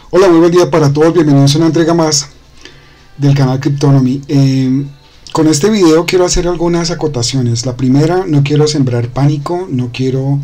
Hola, muy buen día para todos, bienvenidos a una entrega más del canal Cryptonomy. Con este video quiero hacer algunas acotaciones. La primera, no quiero sembrar pánico, no quiero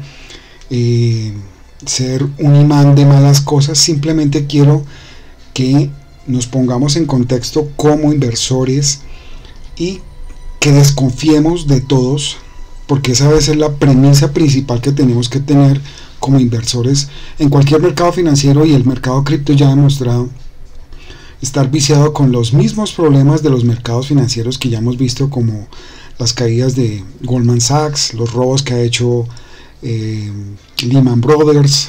ser un imán de malas cosas, simplemente quiero que nos pongamos en contexto como inversores y que desconfiemos de todos, porque esa debe ser la premisa principal que tenemos que tener como inversores en cualquier mercado financiero, y el mercado cripto ya ha demostrado estar viciado con los mismos problemas de los mercados financieros que ya hemos visto, como las caídas de Goldman Sachs, los robos que ha hecho Lehman Brothers,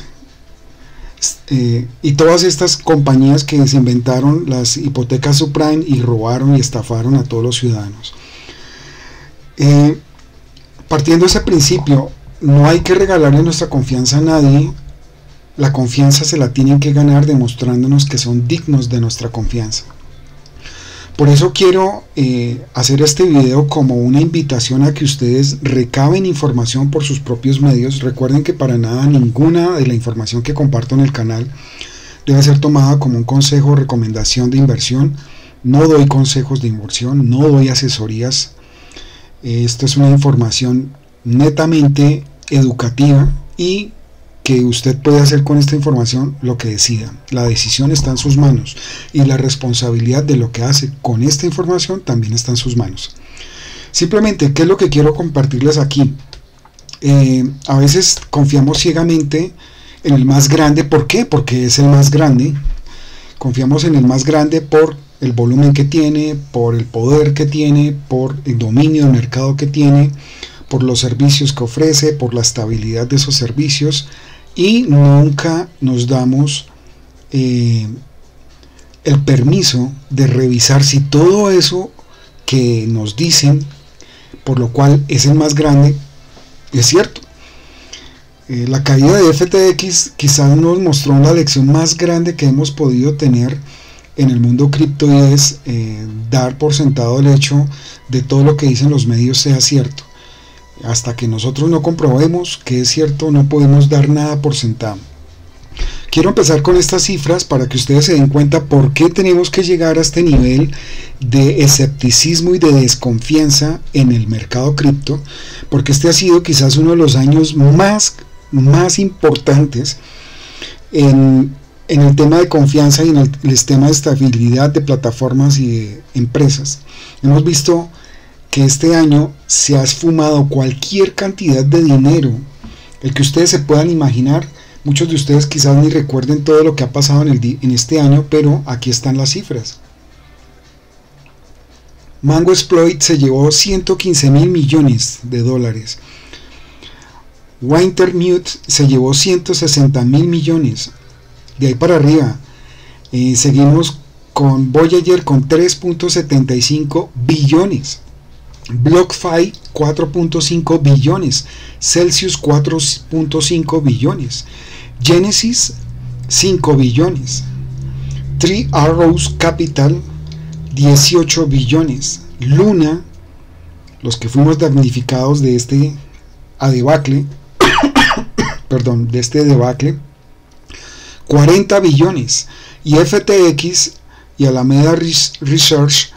y todas estas compañías que se inventaron las hipotecas subprime y robaron y estafaron a todos los ciudadanos. Partiendo de ese principio, no hay que regalarle nuestra confianza a nadie. La confianza se la tienen que ganar demostrándonos que son dignos de nuestra confianza. Por eso quiero hacer este video como una invitación a que ustedes recaben información por sus propios medios. Recuerden que para nada ninguna de la información que comparto en el canal debe ser tomada como un consejo o recomendación de inversión. No doy consejos de inversión, no doy asesorías. Esto es una información netamente educativa y que usted puede hacer con esta información lo que decida. La decisión está en sus manos y la responsabilidad de lo que hace con esta información también está en sus manos. Simplemente, ¿qué es lo que quiero compartirles aquí? A veces confiamos ciegamente en el más grande. ¿Por qué? Porque es el más grande. Confiamos en el más grande por el volumen que tiene, por el poder que tiene, por el dominio del mercado que tiene, por los servicios que ofrece, por la estabilidad de esos servicios, y nunca nos damos el permiso de revisar si todo eso que nos dicen, por lo cual es el más grande, es cierto. La caída de FTX quizás nos mostró la lección más grande que hemos podido tener en el mundo cripto, y es dar por sentado el hecho de todo lo que dicen los medios sea cierto. Hasta que nosotros no comprobemos que es cierto, no podemos dar nada por sentado. Quiero empezar con estas cifras para que ustedes se den cuenta por qué tenemos que llegar a este nivel de escepticismo y de desconfianza en el mercado cripto, porque este ha sido quizás uno de los años más importantes en el tema de confianza y en el tema de estabilidad de plataformas y de empresas. Hemos visto que este año se ha esfumado cualquier cantidad de dinero, el que ustedes se puedan imaginar. Muchos de ustedes quizás ni recuerden todo lo que ha pasado en este año, pero aquí están las cifras. MangoExploit se llevó 115 mil millones de dólares. Wintermute se llevó 160 mil millones. De ahí para arriba, seguimos con Voyager con 3.75 billones. BlockFi 4.5 billones, Celsius 4.5 billones, Genesis 5 billones, Three Arrows Capital 18 billones, Luna, los que fuimos damnificados de este debacle, perdón, de este debacle, 40 billones, y FTX y Alameda Research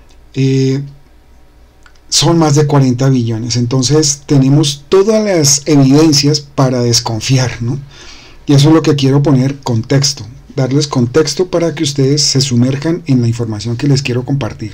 son más de 40 billones. Entonces tenemos todas las evidencias para desconfiar, ¿no? Y eso es lo que quiero poner contexto, darles contexto para que ustedes se sumerjan en la información que les quiero compartir.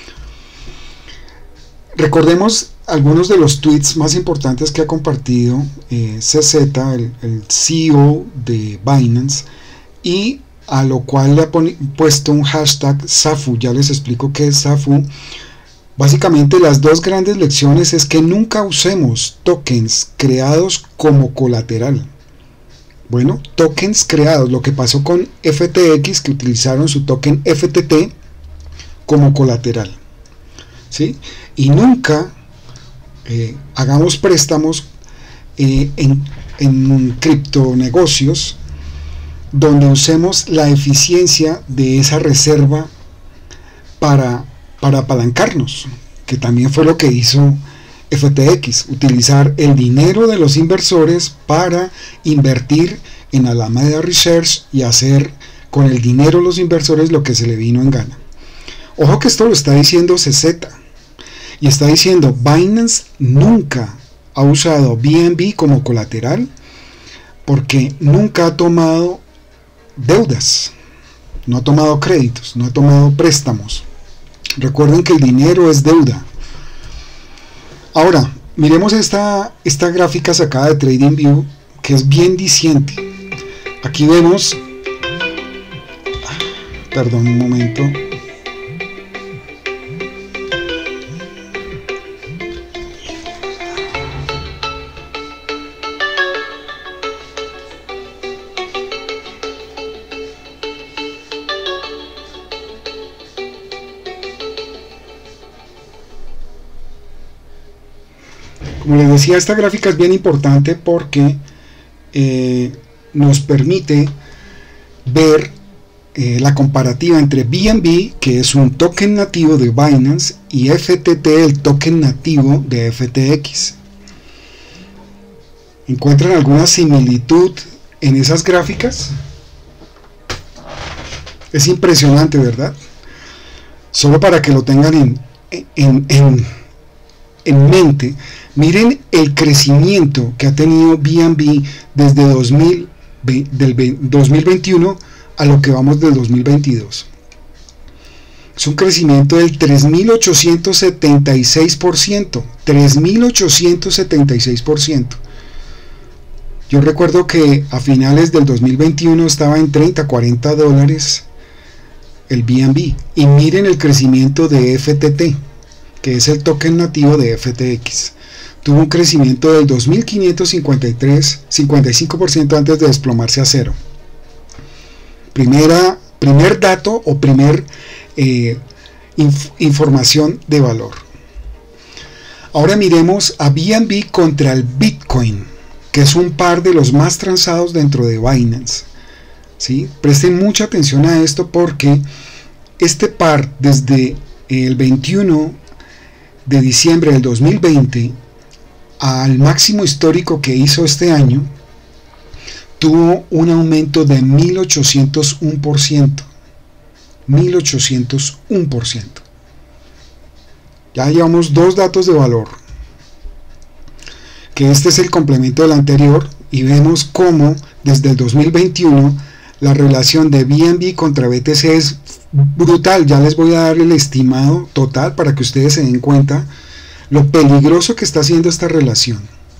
Recordemos algunos de los tweets más importantes que ha compartido CZ, el CEO de Binance, y a lo cual le ha puesto un hashtag SAFU. Ya les explico qué es SAFU. Básicamente, las dos grandes lecciones es que nunca usemos tokens creados como colateral. Bueno, tokens creados, lo que pasó con FTX, que utilizaron su token FTT como colateral, ¿sí? Y nunca hagamos préstamos en criptonegocios donde usemos la eficiencia de esa reserva para apalancarnos, que también fue lo que hizo FTX, utilizar el dinero de los inversores para invertir en Alameda Research y hacer con el dinero de los inversores lo que se le vino en gana. Ojo que esto lo está diciendo CZ y está diciendo Binance nunca ha usado BNB como colateral porque nunca ha tomado deudas, no ha tomado créditos, no ha tomado préstamos. Recuerden que el dinero es deuda. Ahora, miremos esta gráfica sacada de TradingView que es bien diciente. Aquí vemos, perdón un momento, como les decía, esta gráfica es bien importante porque nos permite ver la comparativa entre BNB, que es un token nativo de Binance, y FTT, el token nativo de FTX. ¿Encuentran alguna similitud en esas gráficas? Es impresionante, ¿verdad? Solo para que lo tengan en mente, miren el crecimiento que ha tenido BNB desde 2021 a lo que vamos del 2022. Es un crecimiento del 3.876%. 3.876%. Yo recuerdo que a finales del 2021 estaba en 30, 40 dólares el BNB. Y miren el crecimiento de FTT, que es el token nativo de FTX. Tuvo un crecimiento del 2.553, 55% antes de desplomarse a cero. Primer dato o información de valor. Ahora miremos a BNB contra el Bitcoin, que es un par de los más transados dentro de Binance. ¿Sí? Presten mucha atención a esto porque este par desde el 21 de diciembre del 2020 al máximo histórico que hizo este año tuvo un aumento de 1801%. 1801%. Ya llevamos dos datos de valor, que este es el complemento del anterior, y vemos cómo desde el 2021 la relación de BNB contra BTC es brutal. Ya les voy a dar el estimado total para que ustedes se den cuenta lo peligroso que está haciendo esta relación.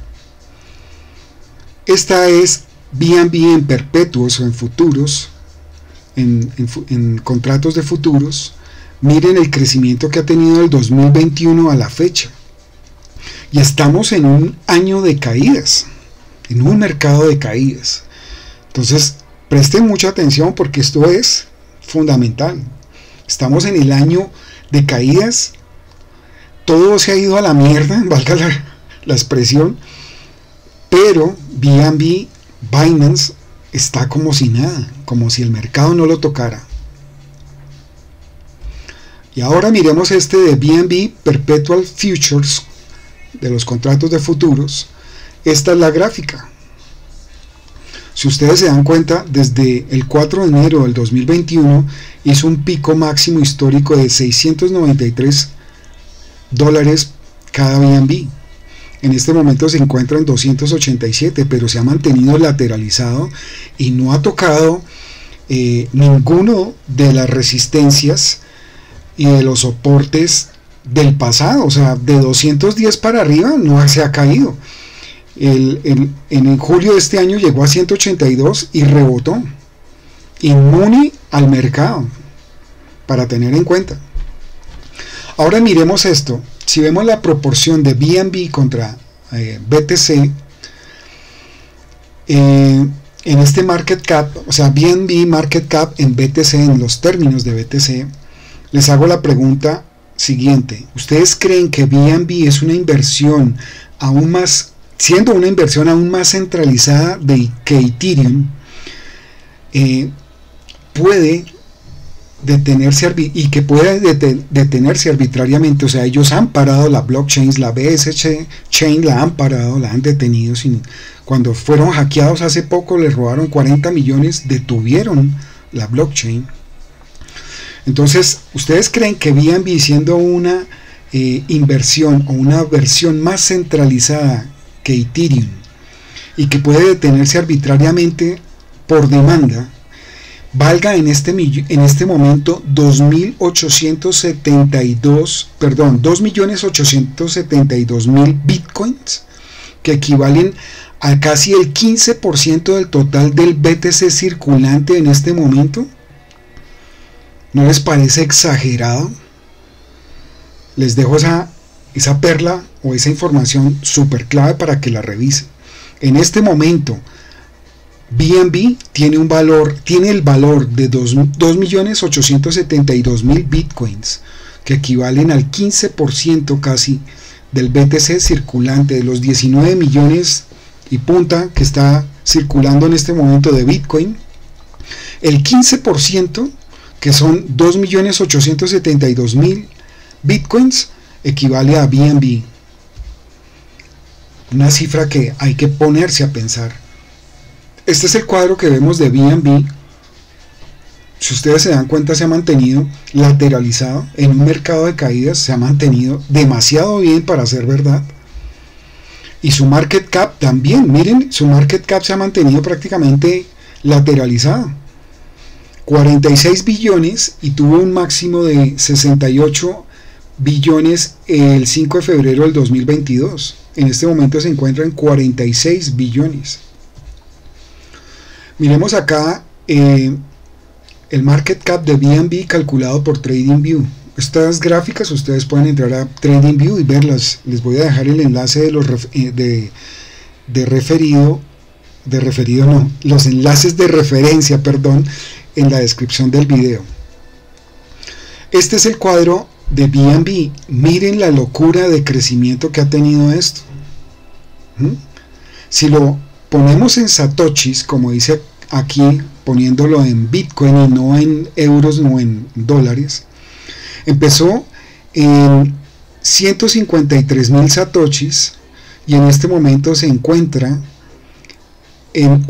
Esta es BNB en perpetuos o en futuros, en contratos de futuros. Miren el crecimiento que ha tenido del 2021 a la fecha. Y estamos en un año de caídas, en un mercado de caídas. Entonces, presten mucha atención porque esto es fundamental. Estamos en el año de caídas. Todo se ha ido a la mierda, valga la expresión, pero BNB, Binance, está como si nada, como si el mercado no lo tocara. Y ahora miremos este de BNB Perpetual Futures, de los contratos de futuros. Esta es la gráfica. Si ustedes se dan cuenta, desde el 4 de enero del 2021 hizo un pico máximo histórico de 693 dólares cada BNB. En este momento se encuentra en 287, pero se ha mantenido lateralizado y no ha tocado ninguno de las resistencias y de los soportes del pasado. O sea, de 210 para arriba no se ha caído. En julio de este año llegó a 182 y rebotó, inmune al mercado, para tener en cuenta. Ahora miremos esto. Si vemos la proporción de BNB contra BTC en este market cap, o sea, BNB market cap en BTC, en los términos de BTC, les hago la pregunta siguiente: ¿ustedes creen que BNB es una inversión aún más, siendo una inversión aún más centralizada que Ethereum, puede detenerse y que puede detenerse arbitrariamente? O sea, ellos han parado la blockchain, la BSC Chain la han parado, la han detenido. Cuando fueron hackeados hace poco, les robaron 40 millones, detuvieron la blockchain. Entonces, ¿ustedes creen que BNB, siendo una inversión o una versión más centralizada que Ethereum y que puede detenerse arbitrariamente por demanda, valga en este momento 2.872.000 bitcoins, que equivalen a casi el 15% del total del BTC circulante en este momento? ¿No les parece exagerado? Les dejo esa perla o esa información súper clave para que la revisen. En este momento, BNB tiene el valor de 2.872.000 bitcoins, que equivalen al 15% casi del BTC circulante, de los 19 millones y punta que está circulando en este momento de Bitcoin. El 15%, que son 2.872.000 bitcoins, equivale a BNB. Una cifra que hay que ponerse a pensar. Este es el cuadro que vemos de BNB. Si ustedes se dan cuenta, se ha mantenido lateralizado en un mercado de caídas, se ha mantenido demasiado bien para ser verdad. Y su market cap también, miren, su market cap se ha mantenido prácticamente lateralizado. 46 billones y tuvo un máximo de 68 billones el 5 de febrero del 2022. En este momento se encuentra en 46 billones. Miremos acá el market cap de BNB calculado por TradingView. Estas gráficas ustedes pueden entrar a TradingView y verlas. Les voy a dejar el enlace de los los enlaces de referencia, en la descripción del video. Este es el cuadro de BNB. Miren la locura de crecimiento que ha tenido esto. Si lo ponemos en satoshis, como dice aquí, poniéndolo en Bitcoin y no en euros o en dólares, empezó en 153.000 satoshis y en este momento se encuentra en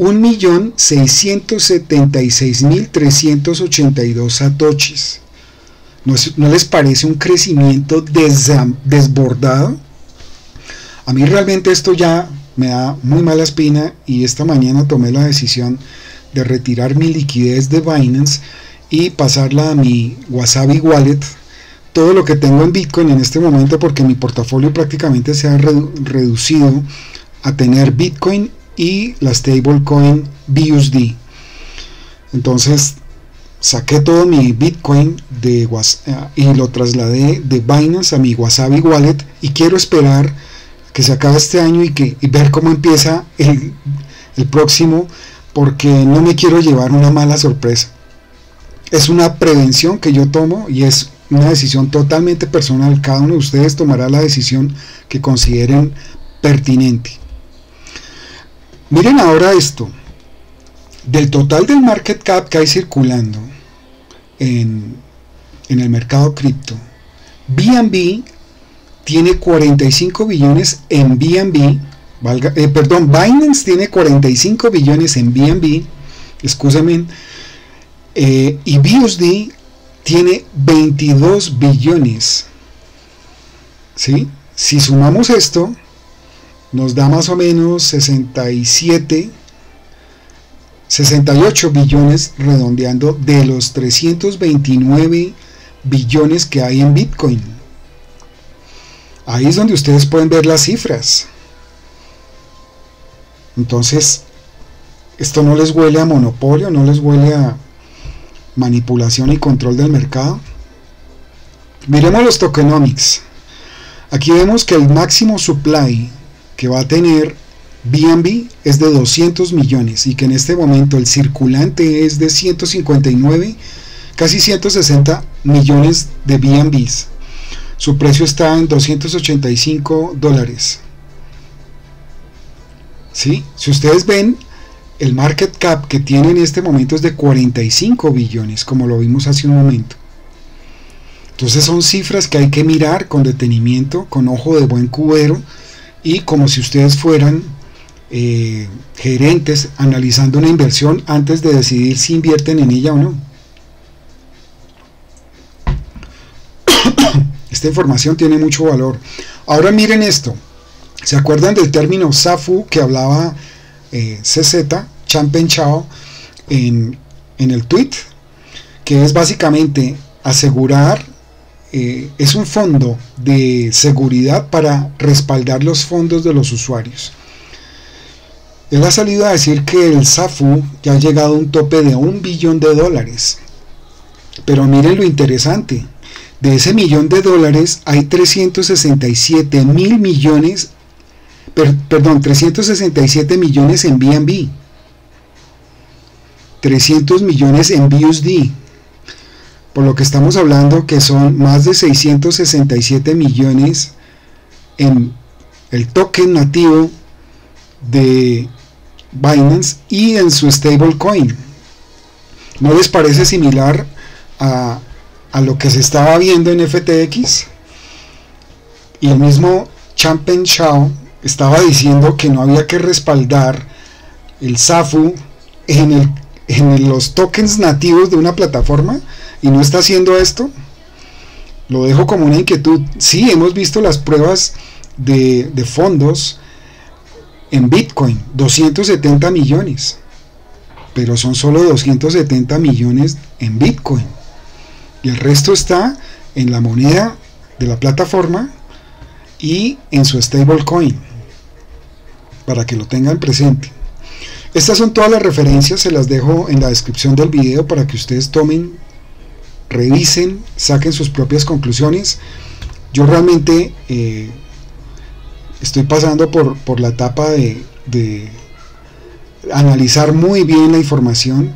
1.676.382 satoshis. ¿No les parece un crecimiento desbordado? A mí realmente esto ya me da muy mala espina, y esta mañana tomé la decisión de retirar mi liquidez de Binance y pasarla a mi Wasabi Wallet, todo lo que tengo en Bitcoin en este momento, porque mi portafolio prácticamente se ha reducido a tener Bitcoin y la stablecoin BUSD. Entonces saqué todo mi Bitcoin y lo trasladé de Binance a mi Wasabi Wallet, y quiero esperar que se acabe este año y ver cómo empieza el próximo, porque no me quiero llevar una mala sorpresa. Es una prevención que yo tomo y es una decisión totalmente personal. Cada uno de ustedes tomará la decisión que consideren pertinente. Miren ahora esto. Del total del market cap que hay circulando en el mercado cripto, BNB tiene 45 billones en BNB. Binance tiene 45 billones en BNB, y BUSD tiene 22 billones. ¿Sí? Si sumamos esto, nos da más o menos 68 billones, redondeando, de los 329 billones que hay en Bitcoin. Ahí es donde ustedes pueden ver las cifras. Entonces, esto no les huele a monopolio, no les huele a manipulación y control del mercado. Miremos los tokenomics. Aquí vemos que el máximo supply que va a tener BNB es de 200 millones y que en este momento el circulante es de 159, casi 160 millones de BNBs. Su precio está en $285. ¿Sí? Si ustedes ven, el market cap que tiene en este momento es de 45 billones, como lo vimos hace un momento. Entonces son cifras que hay que mirar con detenimiento, con ojo de buen cubero, y como si ustedes fueran gerentes analizando una inversión antes de decidir si invierten en ella o no. Esta información tiene mucho valor. Ahora miren esto. ¿Se acuerdan del término SAFU que hablaba CZ, Changpeng Zhao, en el tweet? Que es básicamente asegurar, es un fondo de seguridad para respaldar los fondos de los usuarios. Él ha salido a decir que el SAFU ya ha llegado a un tope de $1 billón. Pero miren lo interesante. De ese $1 billón hay 367 mil millones, 367 millones en BNB, 300 millones en BUSD, por lo que estamos hablando que son más de 667 millones en el token nativo de Binance y en su stablecoin. ¿No les parece similar a lo que se estaba viendo en FTX? Y el mismo Changpeng Zhao estaba diciendo que no había que respaldar el SAFU en los tokens nativos de una plataforma, y no está haciendo esto. Lo dejo como una inquietud. Sí, hemos visto las pruebas de fondos en Bitcoin, 270 millones, pero son solo 270 millones en Bitcoin, y el resto está en la moneda de la plataforma y en su stablecoin, para que lo tengan presente. Estas son todas las referencias, se las dejo en la descripción del video para que ustedes tomen, revisen, saquen sus propias conclusiones. Yo realmente estoy pasando por la etapa de analizar muy bien la información.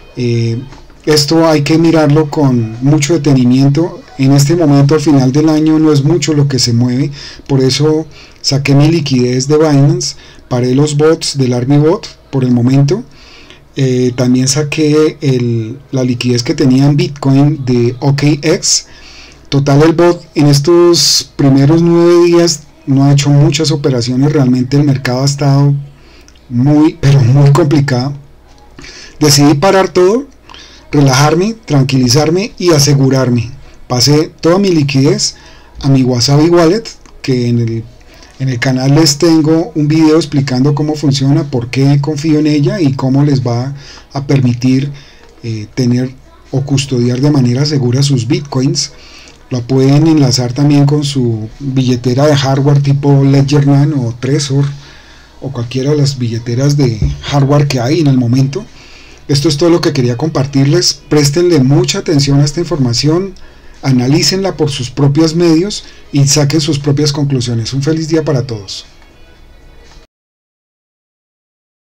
Esto hay que mirarlo con mucho detenimiento. En este momento, al final del año, no es mucho lo que se mueve, por eso saqué mi liquidez de Binance, paré los bots del ArmyBot por el momento. También saqué la liquidez que tenía en Bitcoin de OKX. Total, el bot en estos primeros 9 días no ha hecho muchas operaciones. Realmente el mercado ha estado muy complicado. Decidí parar todo, relajarme, tranquilizarme y asegurarme. Pasé toda mi liquidez a mi Wasabi Wallet, que en el canal les tengo un video explicando cómo funciona, por qué confío en ella y cómo les va a permitir tener o custodiar de manera segura sus bitcoins. Lo pueden enlazar también con su billetera de hardware tipo Ledgerman o Trezor o cualquiera de las billeteras de hardware que hay en el momento. Esto es todo lo que quería compartirles. Préstenle mucha atención a esta información, analícenla por sus propios medios y saquen sus propias conclusiones. Un feliz día para todos.